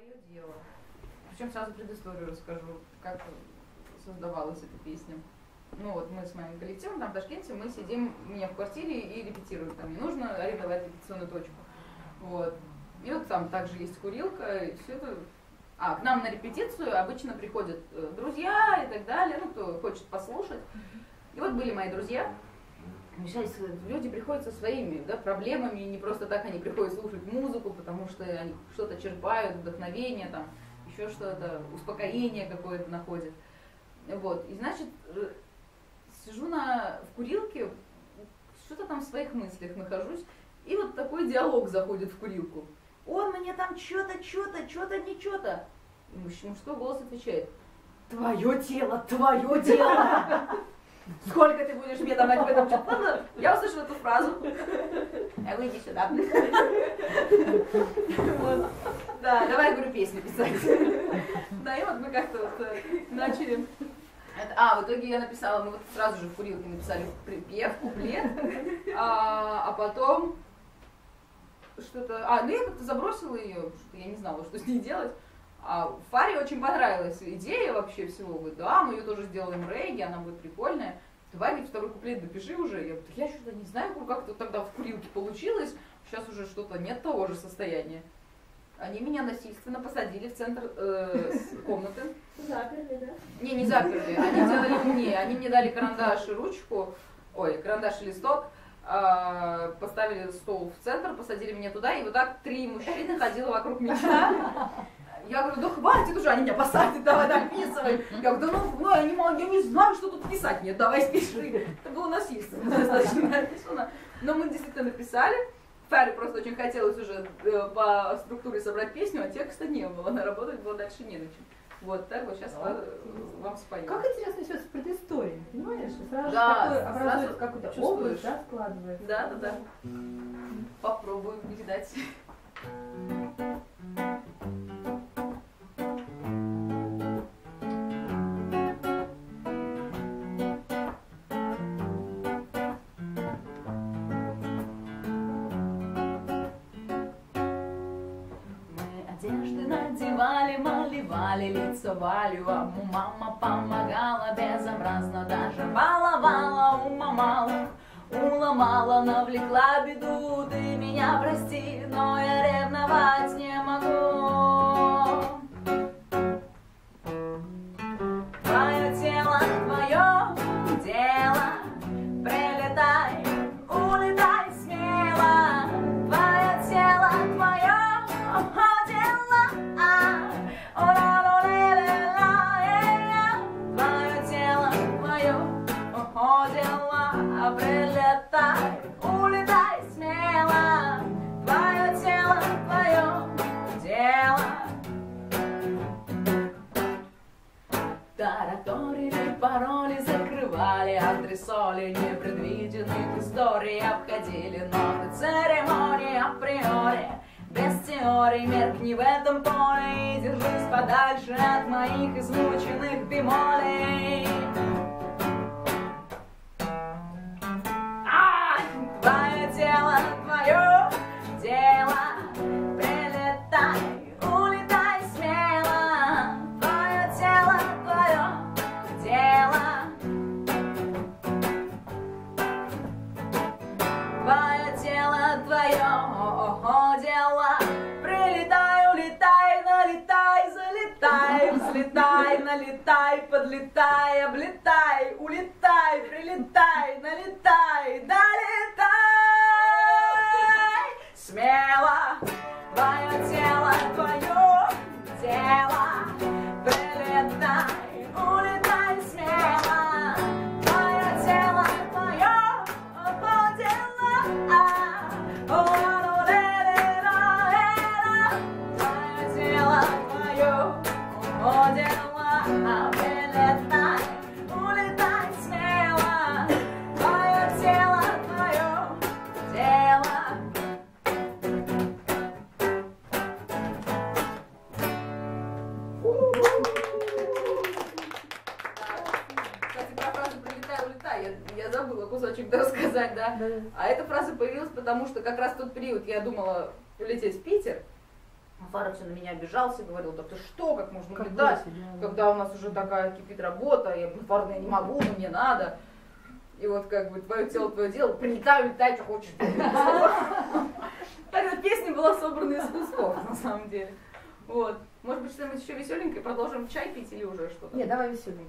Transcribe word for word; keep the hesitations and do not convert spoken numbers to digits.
свое дело. Причем сразу предысторию расскажу, как создавалась эта песня. Ну вот мы с моим коллективом там в Ташкенте, мы сидим у меня в квартире и репетируем. Там не нужно арендовать репетиционную точку. Вот. И вот там также есть курилка, и все это. А, к нам на репетицию обычно приходят друзья и так далее, ну, кто хочет послушать. И вот были мои друзья. Сейчас люди приходят со своими, да, проблемами, и не просто так они приходят слушать музыку, потому что они что-то черпают, вдохновение, там, еще что-то, успокоение какое-то находят. Вот. И значит, сижу на, в курилке, что-то там в своих мыслях нахожусь, и вот такой диалог заходит в курилку. Он мне там что-то, что-то, что-то, не что-то. Мужской голос отвечает: твое тело, твое дело. Сколько ты будешь мне давать в этом что-то? Я услышала эту фразу. А выйди сюда. Вот. Да, давай, говорю, песню писать. Да, и вот мы как-то вот начали. Это, а, в итоге я написала, мы вот сразу же в курилке написали припев, куплет, а, а потом что-то, а, ну я как-то забросила ее, что я не знала, что с ней делать. А Фаре очень понравилась идея вообще всего, говорит, да, мы ее тоже сделаем регги, она будет прикольная. Давай, говорит, второй куплет допиши уже. Я говорю, я что-то не знаю, как это тогда в курилке получилось, сейчас уже что-то нет того же состояния. Они меня насильственно посадили в центр э, комнаты. Заперли, да? Не, не заперли, они делали мне, они мне дали карандаш и ручку, ой, карандаш и листок, э, поставили стол в центр, посадили меня туда, и вот так три мужчины ходило вокруг меня. Я говорю, да хватит уже, они меня посадят, давай дописывай. Я говорю, да ну, ну я, не могу, я не знаю, что тут писать. Нет, давай спиши. Это было насильственно достаточно написано. Но мы действительно написали. Фаре просто очень хотелось уже э, по структуре собрать песню, а текста не было. Она работать было дальше не на чем. Вот так вот сейчас а, вам спою. Как интересно все с предысторией, понимаешь? Сразу да, такое образуется какой-то образ, да, складывается. Да, да, да. Попробуем передать. Маливали лицо валью, а мама помогала безобразно, даже баловала, ума мало, уломала, навлекла беду. Ты меня прости, но я ревновать не могу. Твое тело, твое дело, прилетай, улетай смело. Твое тело, твое дело, а прилетай, улетай смело. Твое тело, твое дело. Тараторили, пароли закрывали, антресоли непредвиденных историй обходили новые церемонии априори. Без теорий меркни в этом поле и держись подальше от моих измученных бемолей. А, твое тело, твое дело, прилетай, улетай смело. Твое тело, твое дело. Твое тело, твое дело. Прилетай, улетай, налетай, залетай, взлетай, налетай, подлетай, облетай, улетай, прилетай, налетай, долетай. Смело, твое тело, твое дело. Прилетай, улетай смело. Твое тело, твое дело. О, дела, а прилетай, улетай смело. Твое тело, твое дело. Кстати, про фразу «прилетай, улетай» я, я забыла кусочек рассказать, да? А эта фраза появилась, потому что как раз в тот период я думала улететь в Питер. Фара все на меня обижался, говорил, да ты что, как можно Как летать, бросить, да, когда у нас уже такая кипит работа, я, ну, Фар, я не могу, но мне надо. И вот как бы твое тело, твое дело, прилетай, летай, что хочешь. Эта песня была собрана из кусков, на самом деле. Вот. Может быть, что-нибудь еще веселенькое, продолжим чай пить или уже что-то? Нет, давай веселенькое.